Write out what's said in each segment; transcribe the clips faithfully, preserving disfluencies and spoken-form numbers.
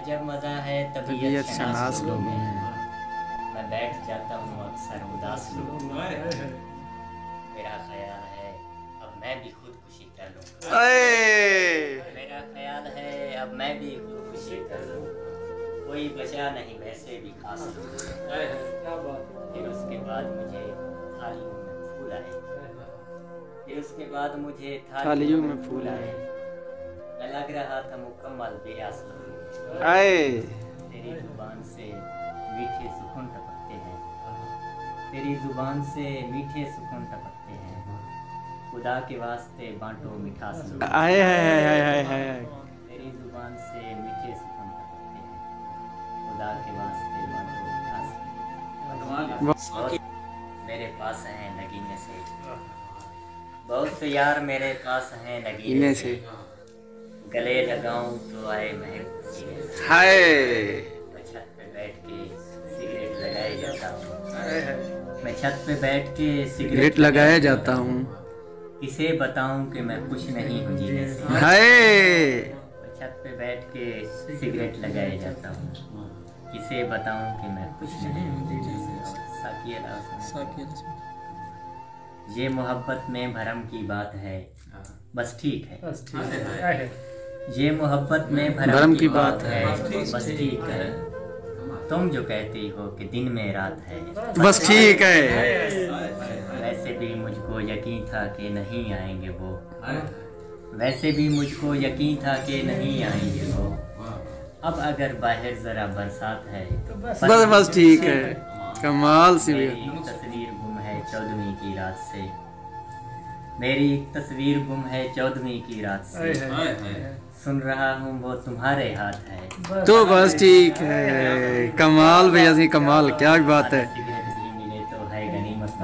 अजब मजा है तबीयत शनास लोगों में। मैं बैठ जाता हूँ अक्सर उदास लोगों में। मेरा ख्याल है अब मैं भी खुदकुशी कर लूँ। मेरा ख्याल है अब मैं भी खुदकुशी कर लूँ। कोई बचा नहीं वैसे भी खास लोग। फिर उसके बाद मुझे थालियों में फूल आए। फिर उसके बाद मुझे थालियों में फूल आए। मैं लग रहा था मुकम्मल बेआस लोग। तेरी जुबान से मीठे सुकून टपकते हैं। तेरी जुबान से मीठे सुकून टपकते हैं। खुदा के वास्ते बांटो मिठास लोग। आए हाय हाय हाय हाय। तेरी जुबान से मीठे सुकून टपकते हैं। खुदा के वास्ते बांटो मिठास लोग। मेरे पास हैं नगीने से बहुत से यार मेरे पास हैं नगीने से। गले लगाऊं तो आए महक सीने। हाय मैं छत पे बैठ के सिगरेट लगाए जाता हूँ। मैं छत पे बैठ के सिगरेट लगाया जाता हूँ। किसे बताऊं कि मैं कुछ नहीं हूँ जीने से। हाय मैं छत पे बैठ के सिगरेट लगाए जाता हूँ। किसे बताऊं कि मैं कुछ नहीं हूँ जीने से। साकिया लाल। ये मोहब्बत में भरम की बात है बस ठीक है। ये मोहब्बत में भरम की बात है बस ठीक है। तुम जो कहती हो कि दिन में रात है बस ठीक है। वैसे भी मुझको यकीन था कि नहीं आएंगे वो। वैसे भी मुझको यकीन था कि नहीं आएंगे वो। अब अगर बाहर जरा बरसात है तो बस बस बस ठीक है। कमाल सी मेरी तस्वीर गुम है चौदहवीं की रात से। मेरी तस्वीर गुम है चौदहवीं की रात से। सुन रहा हूँ वो तुम्हारे हाथ है तो बस ठीक है। कमाल भैया सी कमाल क्या बात है। सिगरेट भी मिले तो है गनीमत।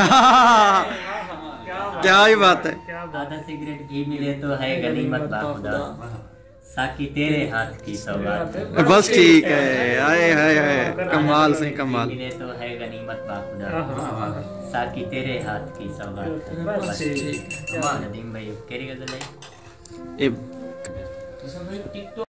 क्या ही बात है। आधा सिगरेट भी मिले तो है गनीमत बाखुदा। साकी तेरे हाथ की सौगात है। बस ठीक है। आए हाय हाय कमाल से कमाल। मिले तो है गनीमत बाखुदा। साकी तेरे हाथ की सौगात है। बस ठीक है। नदीम भाई केरी गजल है।